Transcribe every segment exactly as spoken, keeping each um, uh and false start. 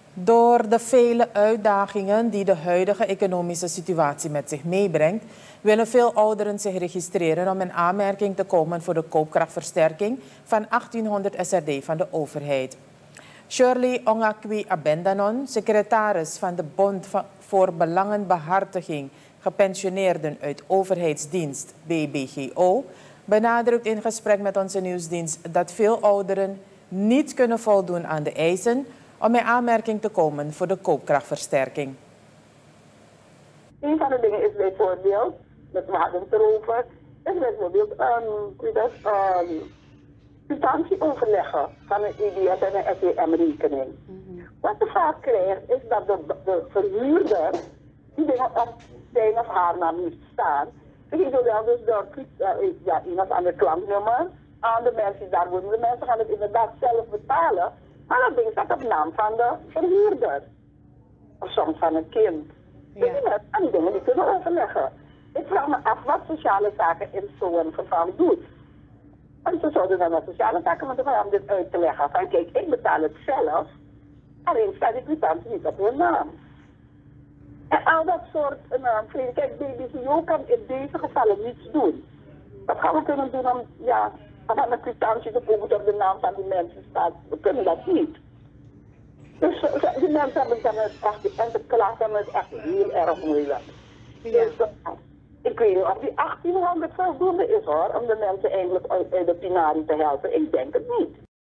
Door de vele uitdagingen die de huidige economische situatie met zich meebrengt, willen veel ouderen zich registreren om in aanmerking te komen voor de koopkrachtversterking van achttienhonderd S R D van de overheid. Shirley Ongakwi Abendanon, secretaris van de Bond voor Belangenbehartiging Gepensioneerden uit Overheidsdienst B B G O, benadrukt in gesprek met onze nieuwsdienst dat veel ouderen niet kunnen voldoen aan de eisen om in aanmerking te komen voor de koopkrachtversterking. Een van de dingen is bijvoorbeeld, dat we hadden het erover, is bijvoorbeeld een um, kwitantie overleggen van een I D S en een S E M-rekening. Mm-hmm. Wat je vaak krijgt is dat de, de verhuurder die dingen op zijn of haar naam niet staan, die zo wel dus door ja, een of ander klanknummer aan de mensen die daar wonen. De mensen gaan het inderdaad zelf betalen, maar dat ding staat op naam van de verhuurder. Of soms van een kind. Ja. Dus die mensen aan die dingen die kunnen overleggen. Ik vraag me af wat sociale zaken in zo'n geval doet. Want ze zouden dan met sociale zaken moeten gaan om dit uit te leggen. Van kijk, ik betaal het zelf, alleen staat die kwitantie niet op hun naam. En al dat soort naamvreden. Kijk, B B C O kan in deze gevallen niets doen. Wat gaan we kunnen doen om, ja, om een kwitantie te voegen op de naam van die mensen staat? We kunnen dat niet. Dus die mensen hebben het echt, en de klas hebben het echt heel erg moeilijk. Ja. Dus uh, ik weet niet of die achttienhonderd voldoende is hoor, om de mensen eigenlijk uit de pinarie te helpen. Ik denk het niet.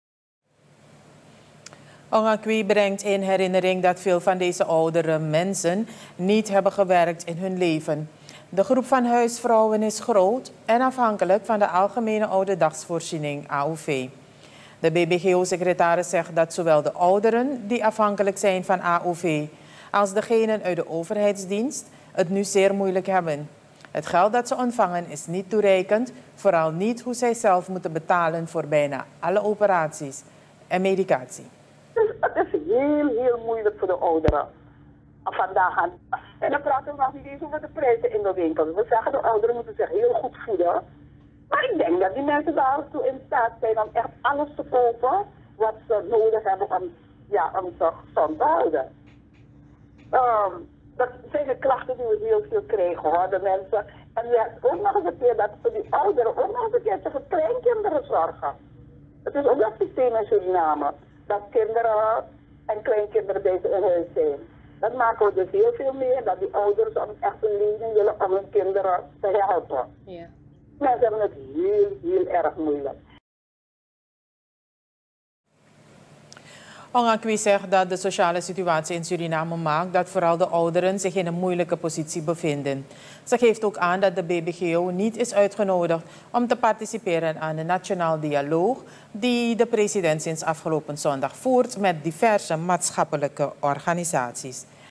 Ongakwi brengt in herinnering dat veel van deze oudere mensen niet hebben gewerkt in hun leven. De groep van huisvrouwen is groot en afhankelijk van de Algemene Ouderdagsvoorziening A O V. De B B G O-secretaris zegt dat zowel de ouderen die afhankelijk zijn van A O V als degenen uit de overheidsdienst het nu zeer moeilijk hebben. Het geld dat ze ontvangen is niet toereikend, vooral niet hoe zij zelf moeten betalen voor bijna alle operaties en medicatie. Dus het is heel, heel moeilijk voor de ouderen. Vandaag aan. En dan praten we nog niet eens over de prijzen in de winkel. We zeggen de ouderen moeten zich heel goed voeden. Maar ik denk dat die mensen daartoe in staat zijn om echt alles te kopen wat ze nodig hebben om, ja, om ze gezond te houden. Um, dat zijn de klachten die we heel veel krijgen hoor, de mensen. En ja, ook nog eens een keer dat voor die ouderen ook nog eens een keer voor kleinkinderen zorgen. Het is ook dat systeem in Suriname. Dat kinderen en kleinkinderen deze in huis zijn. Dat maken we dus heel veel meer, dat die ouders om echt een lening willen om hun kinderen te helpen. Ja. Mensen hebben het heel, heel erg moeilijk. Ongakwi zegt dat de sociale situatie in Suriname maakt dat vooral de ouderen zich in een moeilijke positie bevinden. Ze geeft ook aan dat de B B G O niet is uitgenodigd om te participeren aan de nationaal dialoog die de president sinds afgelopen zondag voert met diverse maatschappelijke organisaties.